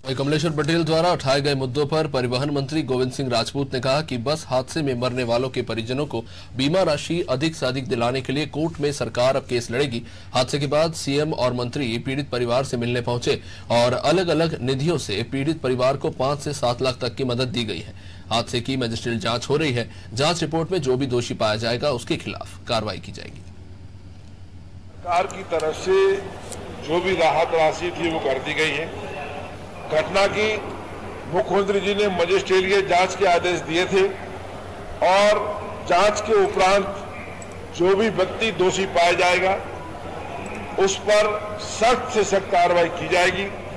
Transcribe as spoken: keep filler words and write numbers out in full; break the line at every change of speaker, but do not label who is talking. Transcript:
कमलेश्वर पटेल द्वारा उठाए गए मुद्दों पर परिवहन मंत्री गोविंद सिंह राजपूत ने कहा कि बस हादसे में मरने वालों के परिजनों को बीमा राशि अधिक से अधिक दिलाने के लिए कोर्ट में सरकार अब केस लड़ेगी। हादसे के बाद सीएम और मंत्री पीड़ित परिवार से मिलने पहुंचे और अलग अलग निधियों से पीड़ित परिवार को पांच से सात लाख तक की मदद दी गई है। हादसे की मजिस्ट्रेट जांच हो रही है। जांच रिपोर्ट में जो भी दोषी पाया जाएगा उसके खिलाफ कार्रवाई की जाएगी।
सरकार की तरफ से जो भी राहत राशि थी वो कर दी गई है। घटना की मुख्यमंत्री जी ने मजिस्ट्रेटियल जांच के आदेश दिए थे और जांच के उपरांत जो भी व्यक्ति दोषी पाया जाएगा उस पर सख्त से सख्त कार्रवाई की जाएगी।